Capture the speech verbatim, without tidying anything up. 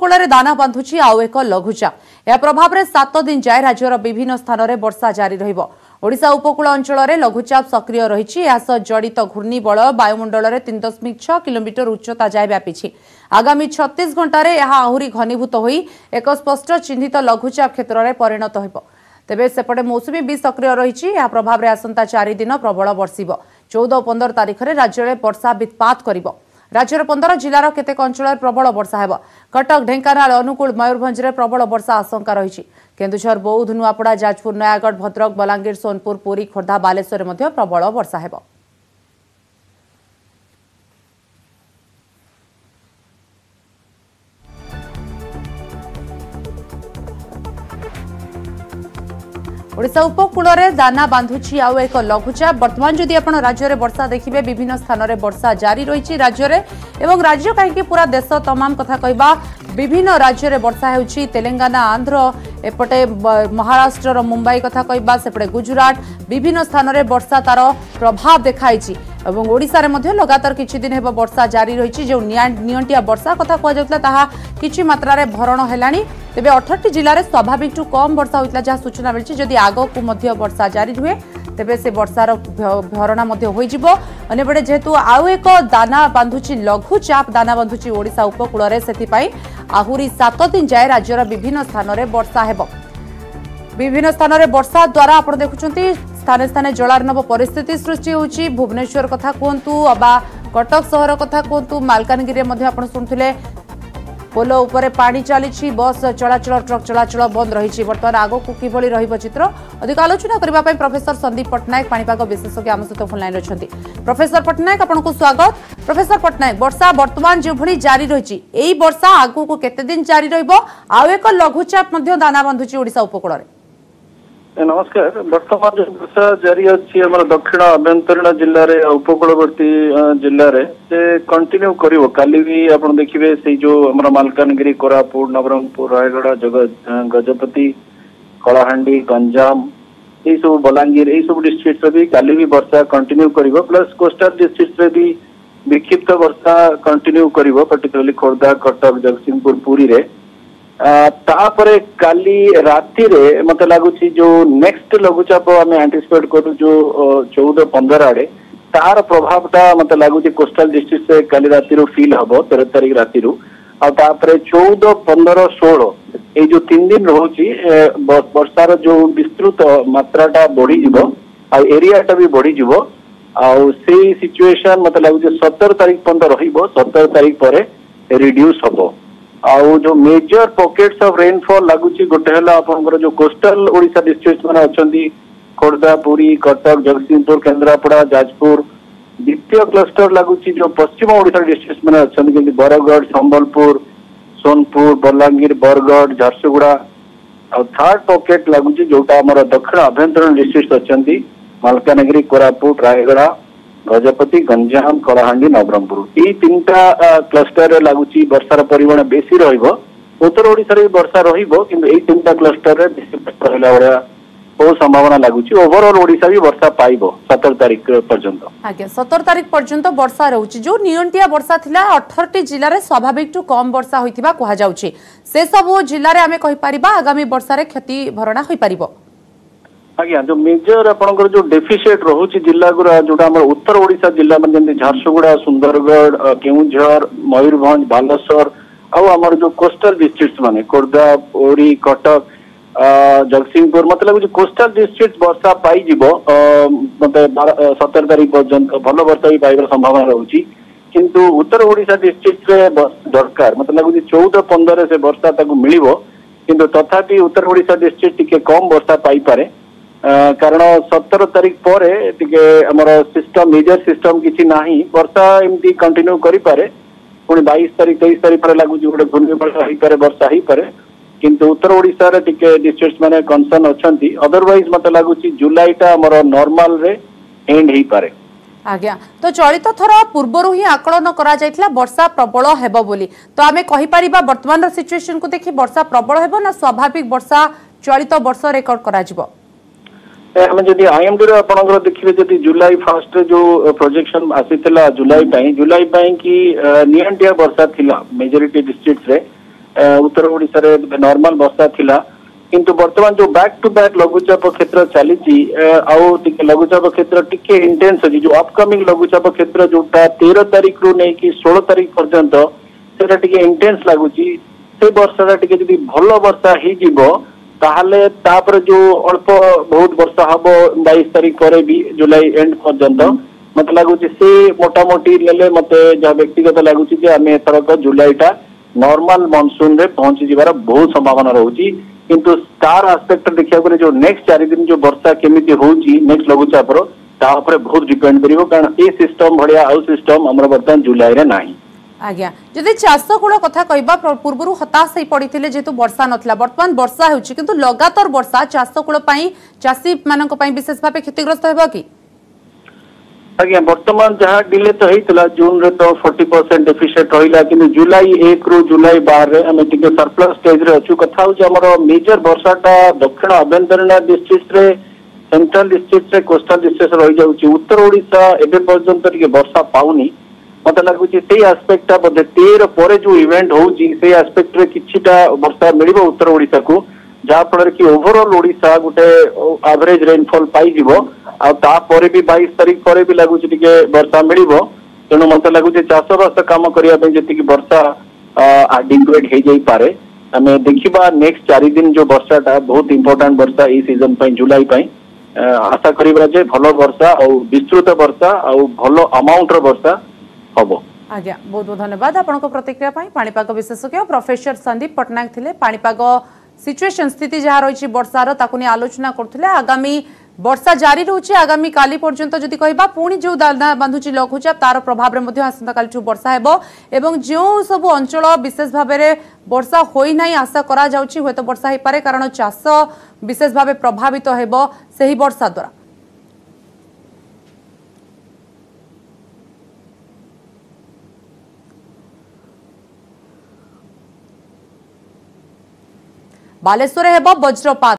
उपकूल में दाना बांधुची आउ एक लघुचाप। यह प्रभाव में सात दिन जाए राज्यर विभिन्न स्थान में वर्षा जारी रहिबो। ओडिशा उपकूल अंचल में लघुचाप सक्रिय रही जड़ित घूर्णिबल वायुमंडल में तीन दशमिक छह किलोमीटर उच्चता जाए व्यापी। आगामी छत्तीस घंटे यह आहरी घनीभूत हो एक स्पष्ट चिन्हित लघुचाप क्षेत्र में परिणत हो। तेबे सेपटे मौसुमी भी सक्रिय रही प्रभाव में आसंता चार दिन प्रबल बर्षिब। चौदह और पंद्रह तारीख में राज्य में वर्षा वित्पात करिबो। राज्यर पंद्रह जिलार केतेक अंचल प्रबल वर्षा हेब। कटक ढेंकानाल अनुगुल मयूरभंज में प्रबल वर्षा आशंका रही। केन्दुझर बौद्ध नुआपड़ा जाजपुर नयागढ़ भद्रक बलांगीर सोनपुर पुरी खोर्धा बालेश्वर में प्रबल वर्षा हेब। ओडिशा उपकूल में दाना बांधुची आउ एक लघुचाप। वर्तमान जदि आपण राज्य में वर्षा देखिए विभिन्न स्थान में वर्षा जारी रही राज्य में एवं राज्य कहीं पूरा देश तमाम कथा कहबा विभिन्न राज्य में वर्षा होउची। तेलंगाना आंध्र एपटे महाराष्ट्र मुंबई कथा कहबा सेपटे गुजरात विभिन्न स्थान में वर्षा तार प्रभाव देखाई एवं ओडिशा रे मध्य लगातार किछि दिन हेब वर्षा जारी रही। जो नियंटिया वर्षा कथा कह जाउतला ताहा किछि मात्रा रे भरण हेलानी। तेबे अठारह जिले में स्वाभाविक टू कम वर्षा होइतला जहा सूचना मिलछि। जदि आगो को मध्य वर्षा जारी हुए तेबे से वर्षार भरणा मध्य होई जिवो। अनेबडे जेहेतु आउ एक दाना बांधुची लघुचाप दाना बांधुची ओडिशा उपकूल रे सेथिपाई आहुरी सात दिन जाए राज्यर विभिन्न स्थान में वर्षा हेब। विभिन्न स्थान में वर्षा द्वारा आप देखुंत स्थाने स्थाने जलार्णव परिस्थिति सृष्टि होउची। भुवनेश्वर कथा कहतु अबा कटक सहर कथा कहतु मालकानगिरी में आप शुणुले पोल उपरे पानी चली बस चलाचल ट्रक चलाचल बंद रही। बर्तमान आगक किभली रहिबो चित्र अधिक आलोचना करने प्रोफेसर संदीप पट्टनायक पाणीपाग विशेषज्ञ आम सहित फोन लाइन रही। प्रोफेसर पट्टनायक आपको स्वागत। प्रोफेसर पट्टनायक वर्षा वर्तमान जो भली जारी रही यही वर्षा आगु को केते दिन जारी रहिबो आउ एक लघुचाप मध्य दाना बांधुची ओडिशा उपकूल रे? नमस्कार। वर्तमान जो वर्षा जारी अच्छी हमारे दक्षिण आभ्यंतरीण जिले में उपकूलवर्ती जिले में से कंटिन्यू करिवो। काली भी आप देखिए से जो हमारा मालकानगिरी कोरापुट नवरंगपुर रायगढ़ जग गजपति कलाहांडी गंजाम यही सब बलांगीर यही सब डिस्ट्रिक्ट भी काली भी वर्षा कंटिन्यू करिवो। प्लस कोस्टल डिस्ट्रिक्ट में भी विक्षिप्त वर्षा कंटिन्यू करिवो। पर्टिकुलरली खोर्धा कटक जगतसिंहपुर पुरी रे तापरे काली राति रे मत लगुच जो नेक्स्ट लघुचाप आम एंटिसिपेट करूँ जो चौदह पंद्रह आड़े तार प्रभाव टा मत लगुच कोस्टल डिस्ट्रिक्ट से काली राति फील हम तेरह तारीख राति आउे चौदह पंद्रह षोलह ये जो तीन दिन रोची वर्षार जो विस्तृत मात्राटा बढ़ी एरियाटा भी बढ़ी से सिचुएशन मत लगुच सतर तारीख पर्यटन रही सतर तारीख पर रिड्यूस हम। आउ जो मेजर पॉकेट्स ऑफ रेनफॉल लगुच गोटे है जो कोस्टल ओडिशा डिस्ट्रिक्ट मैंने अच्छा खोर्धा पुरी कटक जगतसिंहपुर केन्द्रापड़ा जाजपुर। द्वितीय क्लस्टर लगुच जो पश्चिम ओडिशा डिस्ट्रिक्ट मैंने अच्छा जमी बरगढ़ संबलपुर सोनपुर बलांगीर बरगढ़ झारसुगुड़ा। और थर्ड पॉकेट लगुच जोटा आम दक्षिण आभ्यंतरीण डिस्ट्रिक्ट अच्छा मालकानगिरी कोरापुट रायगढ़ गजपति गंजाम कलाहांडी नवरंगपुर ये तीन टा क्लस्टर लगुच वर्षार परिमाण बेसी उत्तर ओडिशा रे वर्षा रहिबो किंतु एई तीन टा क्लस्टर रे बेसी रहला वाला बहुत संभावना लगुच। ओवरऑल ओडिशा भी वर्षा पाइबो सतर तारीख पर्यंत। आज्ञा सतर तारीख पर्यंत वर्षा रहउची। जो नियंटिया वर्षा थिला अठारह जिल्ला रे स्वाभाविक टू कम वर्षा होइतिबा कहा जाउची से सब जिल्ला रे आमे कहि परिबा आगामी वर्षा रे क्षति भरणा होई परिबो? आज्ञा जो मेजर आपनकर जो डेफिसिट रोची जिला गुरा जोटा हमर उत्तर ओडिशा जिला में जंती झारसुगुड़ा सुंदरगढ़ केउंझर मयूरभंज बालेश्वर आउ हमर जो कोस्टल डिस्ट्रिक्ट माने खोर्धा पुरी कटक जगतसिंहपुर मतलब लगुच कोस्टल डिस्ट्रिक्ट वर्षा पाई जिवो मतलब सतर तारीख पर्यंत भल वर्षा भी पाइबार संभावना रोची। किंतु उत्तर ओडिशा डिस्ट्रिक्ट रे दरकार मतलब लगुच चौदह पंद्रह से वर्षा ताकू मिलिबो किंतु तथापि उत्तर ओडिशा डिस्ट्रिक्ट टिके कम वर्षा पाई पारे कारण सतर तारीख पर सिस्टम मेजर सिस्टम किसी ना वर्षा एमती कंटिन्यू करें पुणी बाईस तारीख तेईस तारीख पर लगुच गोटे घूर्णिबल वर्षा हो पारे किंतु उत्तर ओडिशा रे टिके डिस्ट्रिक्ट माने कंसर्न अछंती। अदरवाइज मत लगुच जुलाईटा हमर नॉर्मल रे एंड ही पारे। आज्ञा तो चलित थर पूर्वर ही आकलन करा जायतिला वर्षा प्रबल हेबो बोली तो आमे कहि परिबा वर्तमान सिचुएशन को देखि वर्षा प्रबल हेबो ना स्वाभाविक वर्षा चलित वर्ष रेकॉर्ड करा जिवो? आम जदि आईएमडी आपंकर देखिए जदि जुलाई फर्स्ट जो प्रोजेक्शन आसीला जुलाई जुलाई कि नियंटिया वर्षा थिला मेजोरिटी डिस्ट्रिक्ट रे उत्तर ओडिशा रे नॉर्मल वर्षा थिला किंतु वर्तमान जो बैक टू बैक लघुचाप क्षेत्र चली आउ लघुचाप क्षेत्र टिके इंटेंस अछि जो अपकमिंग लघुचाप क्षेत्र जोटा तेरह तारीख रु नै कि सोलह तारीख पर्यंत सेटा टिके इंटेंस लागुची से वर्षा टिके जदि भलो वर्षा ही जीवो ताहले तापर जो अल्प बहुत वर्षा हबो बाईस तारीख पर भी जुलाई एंड पर्यंत मत लगुच से मोटामोटी नेले मते जहाँ व्यक्तिगत लगुच आम एथरक जुलाईटा नॉर्मल मानसून रे पहुंची जीवार बहुत संभावना रोची किंतु स्टार एस्पेक्ट देखिया गले जो नेक्स्ट चार दिन जो वर्षा केमिति होची नेक्स्ट लघुचाप रो ता ऊपर बहुत डिपेंड करिवो कारण ए सिस्टम भड़िया आउ सिस्टम हमर वर्तमान जुलाई रे नाही। आज्ञा जदि चाष कूल कथा कहबा पूर्व हताश हो पड़ते जेतु वर्षा नथिला वर्तमान वर्षा होची किंतु लगातार वर्षा चाष कूल पई चाषी मानक पई विशेष भाव क्षतिग्रस्त हेबो कि आज्ञा वर्तमान जहाँ डिले तो होता जून रे तो चालीस परसेंट डेफिसिट रहा कि जुलाई एक रु जुलाई बारह रे आम टिके सरप्लस स्टेज रे अच्छु कथा हमार मेजर वर्षाटा दक्षिण आभ्यंतरीण डिस्ट्रिक्ट रे सेंट्रल डिस्ट्रिक्ट रे कोस्टल डिस्ट्रिक्ट रही जाउची उत्तर ओडिशा एबे पर्यंत टिके वर्षा पाउनी मत लगुच से आस्पेक्टा बोधे तेरह पर जो इवेंट होउची से आस्पेक्ट रे किछिटा वर्षा मिलिबो उत्तर ओडिशा को जहाँ फल कि ओवरऑल ओडिशा गोटे एवरेज रेनफॉल पाई जीवो आ तापर भी बाईस तारीख पर भी लगुच टिके वर्षा मिलिबो तेणु मत लगुच चाषबास काम करिया पे जति कि वर्षा एडिक्वेट हो जाई पारे आमे देखिबा नेक्स्ट चार दिन जो वर्षाटा बहुत इंपोर्टेंट वर्षा ई सीजन पई जुलाई पई आशा करिबा जे भलो वर्षा और विस्तृत वर्षा और भलो अमाउंट रो वर्षा हबो। आज्ञा बहुत बहुत धन्यवाद आपनको प्रतिक्रिया पाई पाणीपाग विशेषज्ञ प्रोफेसर संदीप पटनायक थिले पाणीपाग सिचुएशन स्थिति जहाँ रही वर्षार ताकू नहीं आलोचना करते आगामी वर्षा जारी रोचे आगामी काली पर्यंत जदि कहबा पुणी जो दाना बांधुची लघुचाप तार प्रभाव में आसंता काली वर्षा हेबो एवं जो सब अंचल विशेष भाव में वर्षा होई नाही आशा करा जाउची हुए तो वर्षा हो पारे कारण चाष विशेष भाव प्रभावित हेबो सही वर्षा द्वारा। बालेश्वर हेबो वज्रपात।